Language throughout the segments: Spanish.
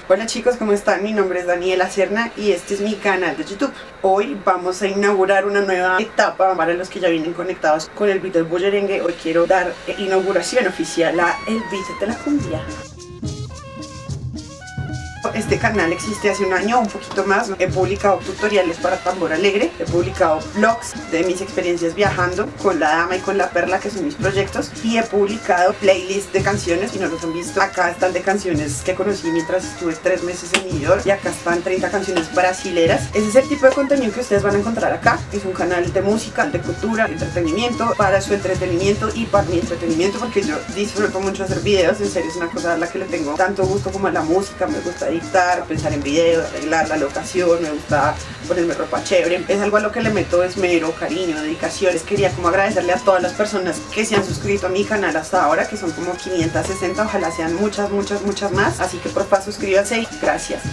Hola chicos, ¿cómo están? Mi nombre es Daniela Serna y este es mi canal de YouTube. Hoy vamos a inaugurar una nueva etapa para los que ya vienen conectados con el beat del bullerengue. Hoy quiero dar inauguración oficial a el beat de la cumbia. Este canal existe hace un año, un poquito más. He publicado tutoriales para tambor alegre, he publicado vlogs de mis experiencias viajando con la dama y con la perla, que son mis proyectos, y he publicado playlists de canciones. Si no los han visto, acá están de canciones que conocí mientras estuve 3 meses en New York, y acá están 30 canciones brasileras. Ese es el tipo de contenido que ustedes van a encontrar acá. Es un canal de música, de cultura, de entretenimiento, para su entretenimiento y para mi entretenimiento, porque yo disfruto mucho hacer videos. En serio, es una cosa a la que le tengo tanto gusto como a la música. Me gusta editar, pensar en videos, arreglar la locación, me gusta ponerme ropa chévere. Es algo a lo que le meto esmero, cariño, dedicaciones. Quería como agradecerle a todas las personas que se han suscrito a mi canal hasta ahora, que son como 560, ojalá sean muchas más. Así que por favor suscríbanse y gracias.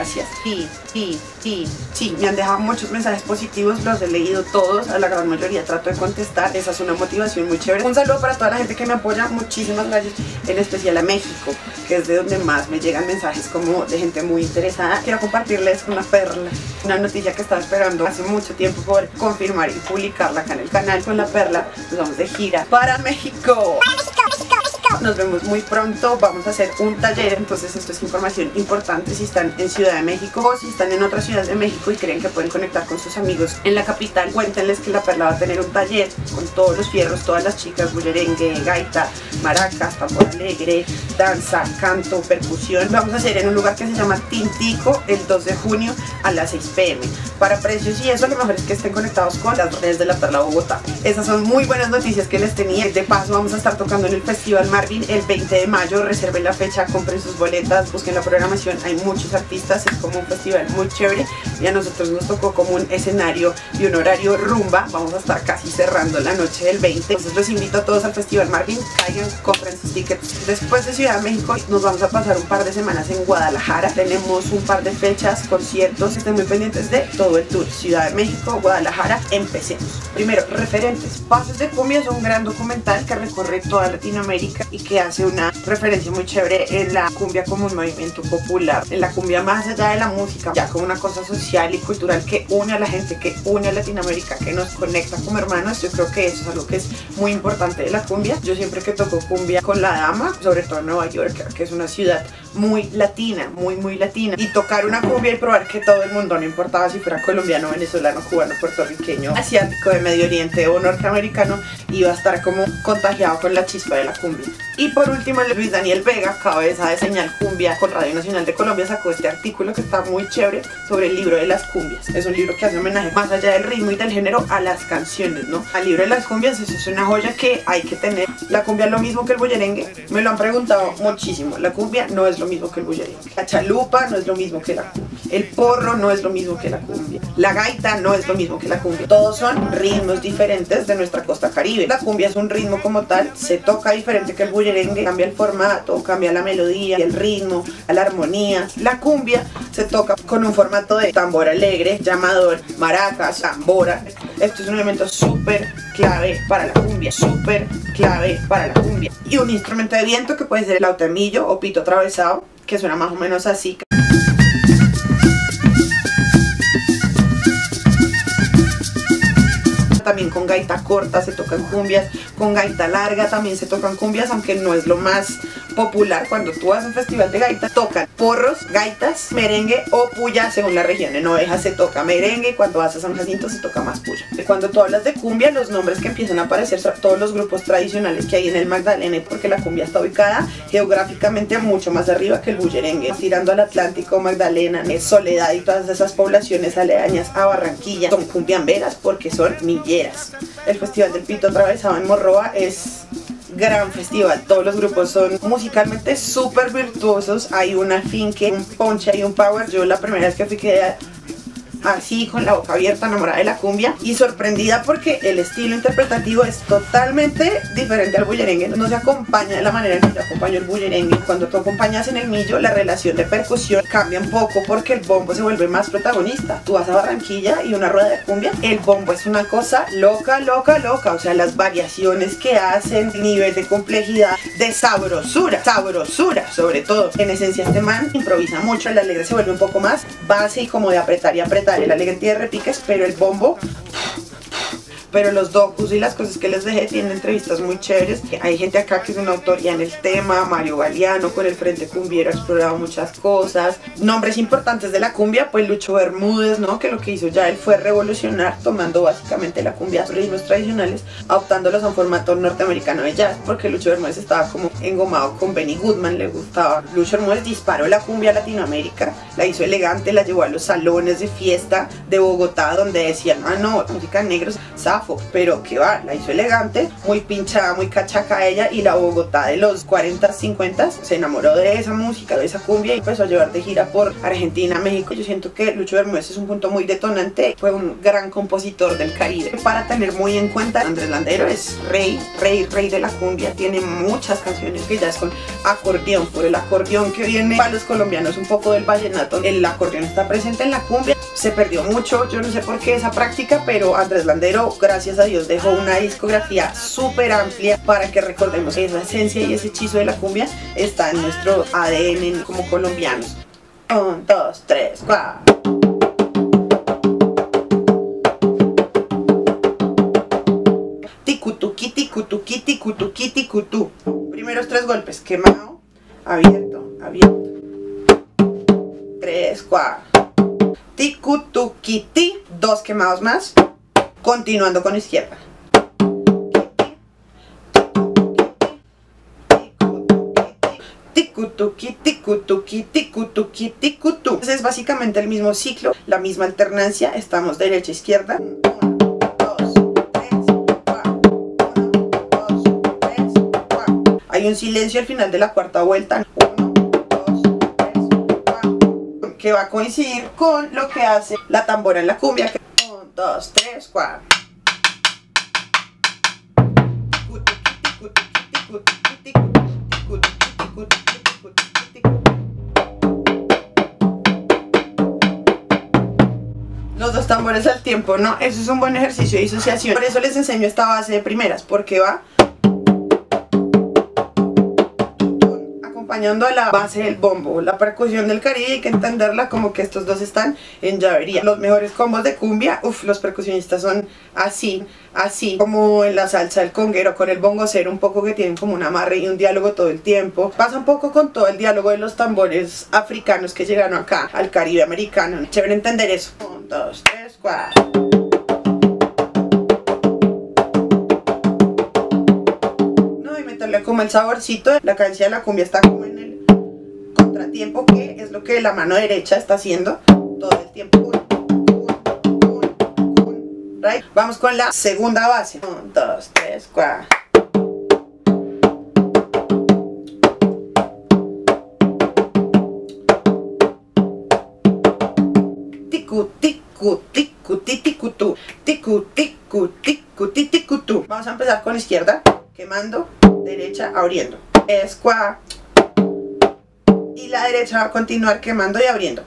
Sí, me han dejado muchos mensajes positivos, los he leído todos, a la gran mayoría trato de contestar. Esa es una motivación muy chévere. Un saludo para toda la gente que me apoya, muchísimas gracias, en especial a México, que es de donde más me llegan mensajes como de gente muy interesada. Quiero compartirles una perla, una noticia que estaba esperando hace mucho tiempo por confirmar y publicarla acá en el canal. Con la perla nos vamos de gira para México. Nos vemos muy pronto, vamos a hacer un taller. Entonces esto es información importante si están en Ciudad de México o si están en otras ciudades de México y creen que pueden conectar con sus amigos en la capital. Cuéntenles que la perla va a tener un taller con todos los fierros, todas las chicas, bullerengue, gaita, maracas, tambor alegre, danza, canto, percusión. Vamos a hacer en un lugar que se llama Tintico el 2 de junio a las 6 p.m. Para precios y eso, lo mejor es que estén conectados con las redes de la Perla Bogotá. Esas son muy buenas noticias que les tenía. De paso vamos a estar tocando en el Festival Marvin el 20 de mayo, reserven la fecha, compren sus boletas, busquen la programación, hay muchos artistas, es como un festival muy chévere y a nosotros nos tocó como un escenario y un horario rumba. Vamos a estar casi cerrando la noche del 20, entonces los invito a todos al Festival Marvin, caigan, compren sus tickets. Después de Ciudad de México nos vamos a pasar un par de semanas en Guadalajara, tenemos un par de fechas, conciertos, estén muy pendientes de todo el tour. Ciudad de México, Guadalajara, empecemos. Primero, referentes. Pasos de Cumbia es un gran documental que recorre toda Latinoamérica y que hace una referencia muy chévere en la cumbia como un movimiento popular, en la cumbia más allá de la música, ya como una cosa social y cultural que une a la gente, que une a Latinoamérica, que nos conecta como hermanos. Yo creo que eso es algo que es muy importante de la cumbia. Yo siempre que toco cumbia con la dama, sobre todo en Nueva York, que es una ciudad muy latina, muy latina, y tocar una cumbia y probar que todo el mundo, no importaba si fuera colombiano, venezolano, cubano, puertorriqueño, asiático, de Medio Oriente o norteamericano, iba a estar como contagiado con la chispa de la cumbia. Y por último, Luis Daniel Vega, cabeza de Señal Cumbia con Radio Nacional de Colombia, sacó este artículo que está muy chévere sobre el libro de las cumbias. Es un libro que hace homenaje más allá del ritmo y del género a las canciones, ¿no? Al libro de las cumbias. Eso es una joya que hay que tener. La cumbia es lo mismo que el bullerengue, me lo han preguntado muchísimo. La cumbia no es lo mismo que el bullerengue, la chalupa no es lo mismo que la cumbia, el porro no es lo mismo que la cumbia, la gaita no es lo mismo que la cumbia. Todos son ritmos diferentes de nuestra costa caribe. La cumbia es un ritmo como tal, se toca diferente que el bullerengue, cambia el formato, cambia la melodía, el ritmo, la armonía. La cumbia se toca con un formato de tambor alegre, llamador, maracas, tambora. Esto es un elemento súper clave para la cumbia, súper clave para la cumbia. Y un instrumento de viento que puede ser el lautamillo o pito atravesado, que suena más o menos así. También con gaita corta se tocan cumbias, con gaita larga también se tocan cumbias, aunque no es lo más popular. Cuando tú vas a un festival de gaita, tocan porros, gaitas, merengue o puya según la región. En Oveja se toca merengue, cuando vas a San Jacinto se toca más puya. Cuando tú hablas de cumbia, los nombres que empiezan a aparecer son todos los grupos tradicionales que hay en el Magdalena, porque la cumbia está ubicada geográficamente mucho más arriba que el bullerengue, tirando al Atlántico, Magdalena, Soledad y todas esas poblaciones aledañas a Barranquilla son cumbiamberas porque son milleras. El Festival del Pito Atravesado en Morroa es gran festival, todos los grupos son musicalmente súper virtuosos, hay un afinque, un ponche y un power. Yo la primera vez que fui quedé así con la boca abierta, enamorada de la cumbia y sorprendida porque el estilo interpretativo es totalmente diferente al bullerengue. No se acompaña de la manera en que yo acompaño el bullerengue. Cuando tú acompañas en el millo, la relación de percusión cambia un poco porque el bombo se vuelve más protagonista. Tú vas a Barranquilla y una rueda de cumbia, el bombo es una cosa loca, loca, loca. O sea, las variaciones que hacen, nivel de complejidad, de sabrosura, sabrosura sobre todo. En esencia este man improvisa mucho, el alegre se vuelve un poco más base y como de apretar y apretar. El alegre tiene repiques, pero el bombo... Pero los docus y las cosas que les dejé tienen entrevistas muy chéveres. Hay gente acá que es una autoría en el tema. Mario Galeano con el Frente Cumbiero ha explorado muchas cosas. Nombres importantes de la cumbia, pues Lucho Bermúdez, ¿no? Que lo que hizo ya él fue revolucionar, tomando básicamente la cumbia, ritmos tradicionales, adaptándolos a un formato norteamericano de jazz, porque Lucho Bermúdez estaba como engomado con Benny Goodman, le gustaba. Lucho Bermúdez disparó la cumbia a Latinoamérica, la hizo elegante, la llevó a los salones de fiesta de Bogotá, donde decían, ah no, música negros, pero que va, la hizo elegante, muy pinchada, muy cachaca ella, y la Bogotá de los 40, 50 se enamoró de esa música, de esa cumbia, y empezó a llevar de gira por Argentina, México. Yo siento que Lucho Bermúdez es un punto muy detonante, fue un gran compositor del Caribe. Para tener muy en cuenta, Andrés Landero es rey de la cumbia, tiene muchas canciones que ya es con acordeón, por el acordeón que viene para los colombianos un poco del vallenato, el acordeón está presente en la cumbia, se perdió mucho, yo no sé por qué esa práctica, pero Andrés Landero, gracias a Dios, dejó una discografía súper amplia para que recordemos que esa esencia y ese hechizo de la cumbia está en nuestro ADN como colombianos. 1, 2, 3, 4. Ticutuqui, ticutuqui, ticutuqui, ticutú. Primeros 3 golpes, quemado, abierto, abierto. 3, 4. Ticutuquiti, 2 quemados más. Continuando con izquierda. Ticutuqui, ticutuqui, ticutuqui, ticutú. Entonces es básicamente el mismo ciclo, la misma alternancia. Estamos derecha, izquierda. 1, 2, 3, 4. 1, 2, 3, 4. Hay un silencio al final de la cuarta vuelta. 1, 2, 3, 4. Que va a coincidir con lo que hace la tambora en la cumbia. 1, 2, 3, 4. Los 2 tambores al tiempo, ¿no? Eso es un buen ejercicio de disociación. Por eso les enseño esta base de primeras, porque va acompañando a la base del bombo. La percusión del Caribe hay que entenderla como que estos dos están en llavería. Los mejores combos de cumbia, los percusionistas son así, así como en la salsa del conguero, con el bongocero un poco, que tienen como un amarre y un diálogo todo el tiempo. Pasa un poco con todo el diálogo de los tambores africanos que llegaron acá al Caribe americano. Chévere entender eso. 1, 2, 3, 4. Como el saborcito, la cadencia de la cumbia está como en el contratiempo, que es lo que la mano derecha está haciendo todo el tiempo. Right. Vamos con la segunda base. 1, 2, 3, 4. Ticu, ticu, ticu, ticu, ticu, ticu, ticu, ticu. Vamos a empezar con la izquierda, quemando, derecha, abriendo. Escua. Y la derecha va a continuar quemando y abriendo.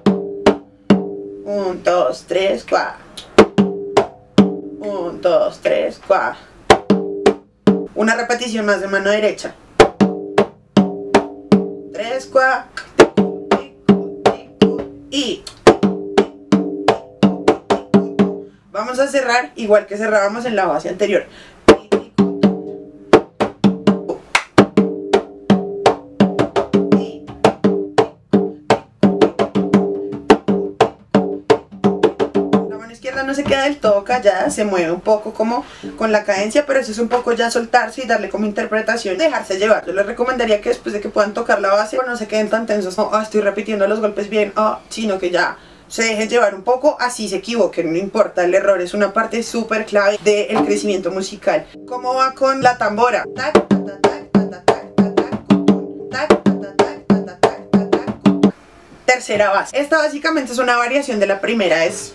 1, 2, 3, 4. 1, 2, 3, 4. Una repetición más de mano derecha. 3, 4. Y vamos a cerrar igual que cerrábamos en la base anterior. No se queda del todo callada, se mueve un poco como con la cadencia, pero eso es un poco ya soltarse y darle como interpretación, dejarse llevar. Yo les recomendaría que después de que puedan tocar la base, no se queden tan tensos, no, estoy repitiendo los golpes bien, sino que ya se dejen llevar un poco, así se equivoquen, no importa, el error es una parte súper clave del crecimiento musical. ¿Cómo va con la tambora? tercera base. Esta básicamente es una variación de la primera, es...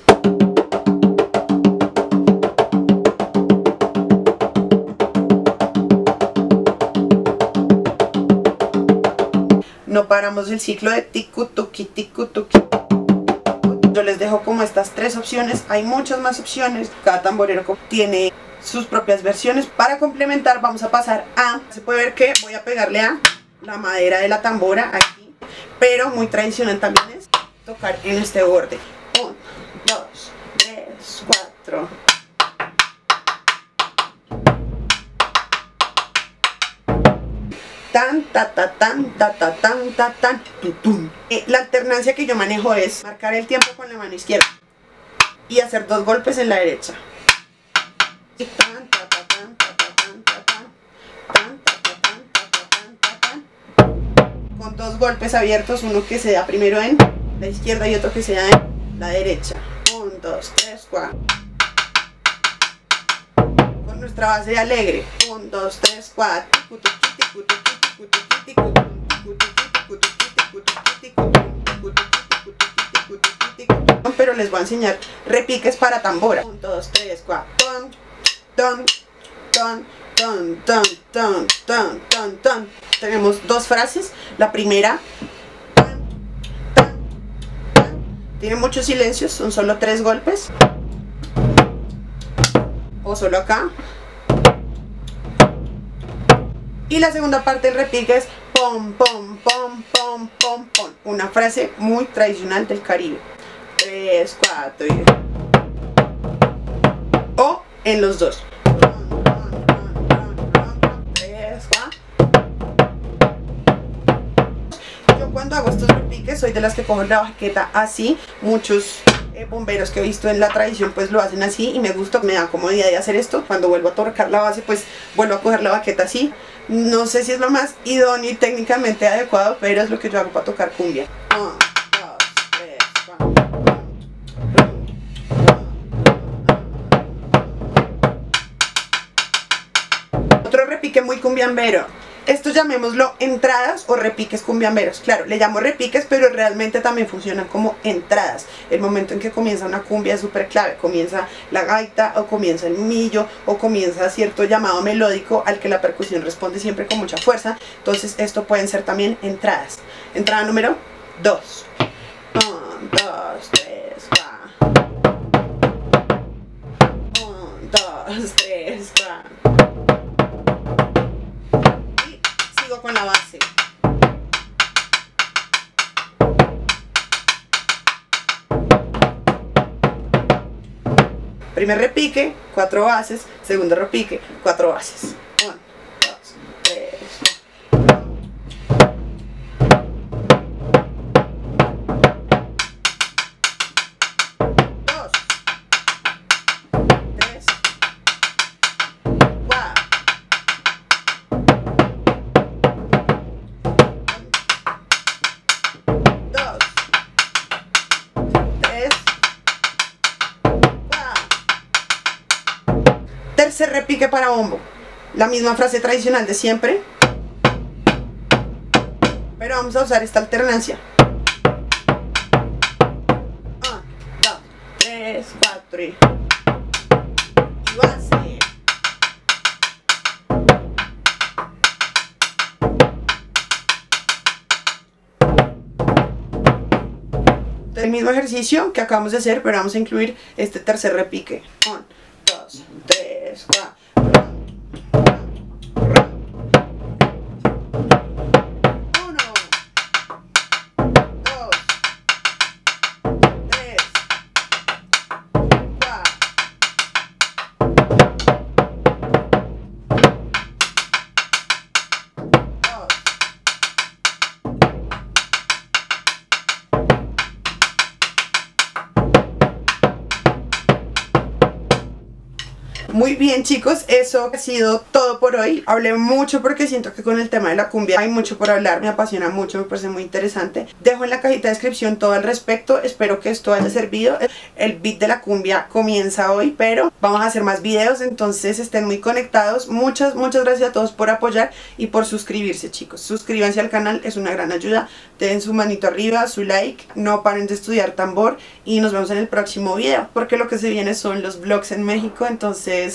No paramos el ciclo de ticu tuki ticu tuki. Yo les dejo como estas tres opciones, hay muchas más opciones, cada tamborero tiene sus propias versiones. Para complementar vamos a pasar a, se puede ver que voy a pegarle a la madera de la tambora aquí, pero muy tradicional también es tocar en este borde. 1, 2, 3, 4. Tan, ta, ta, tan, ta, ta, tan, ta, tan, tutum. La alternancia que yo manejo es marcar el tiempo con la mano izquierda y hacer 2 golpes en la derecha. Tan, ta, ta, tan, ta, ta, tan, ta, tan, tan, ta, ta, tan, ta, ta, tan, ta, tan. Con 2 golpes abiertos, uno que se da primero en la izquierda y otro que se da en la derecha. 1, 2, 3, 4. Con nuestra base de alegre. 1, 2, 3, 4. Pero les voy a enseñar repiques para tambora. 1, 2, 3, 4. Ton, ton, ton, ton, ton, ton, ton, ton. Tenemos 2 frases. La primera, tiene muchos silencios, son solo 3 golpes. O solo acá. Y la segunda parte del repique es pom, pom, pom, pom, pom, pom. Una frase muy tradicional del Caribe. 3, 4 y... O en los dos. 3, 4. Yo cuando hago estos repiques soy de las que cojo la baqueta así. Muchos bomberos que he visto en la tradición pues lo hacen así y me gusta, me da comodidad de hacer esto. Cuando vuelvo a tocar la base pues vuelvo a coger la baqueta así. No sé si es lo más idóneo y técnicamente adecuado, pero es lo que yo hago para tocar cumbia. 1, 2, 3, 4. Otro repique muy cumbiambero. Estos llamémoslo entradas o repiques cumbiamberos. Claro, le llamo repiques, pero realmente también funcionan como entradas. El momento en que comienza una cumbia es súper clave. Comienza la gaita, o comienza el millo, o comienza cierto llamado melódico al que la percusión responde siempre con mucha fuerza. Entonces esto pueden ser también entradas. Entrada número 2. 1, 2, 3, 4. 1, 2, 3, 4. Con la base. Primer repique, 4 bases. Segundo repique, 4 bases. 1, 2, 3, 4. 2, 3, 4. 3, 4. Tercer repique para bombo. La misma frase tradicional de siempre, pero vamos a usar esta alternancia. 1, 2, 3, 4 y base. El mismo ejercicio que acabamos de hacer, pero vamos a incluir este tercer repique. 1, 2, 3, 4. 1, 2, 3, 4. Muy bien, chicos, eso ha sido todo por hoy. Hablé mucho porque siento que con el tema de la cumbia hay mucho por hablar, me apasiona mucho, me parece muy interesante. Dejo en la cajita de descripción todo al respecto, espero que esto haya servido. El beat de la cumbia comienza hoy, pero vamos a hacer más videos, entonces estén muy conectados. Muchas gracias a todos por apoyar y por suscribirse, chicos. Suscríbanse al canal, es una gran ayuda. Den su manito arriba, su like, no paren de estudiar tambor y nos vemos en el próximo video, porque lo que se viene son los vlogs en México, entonces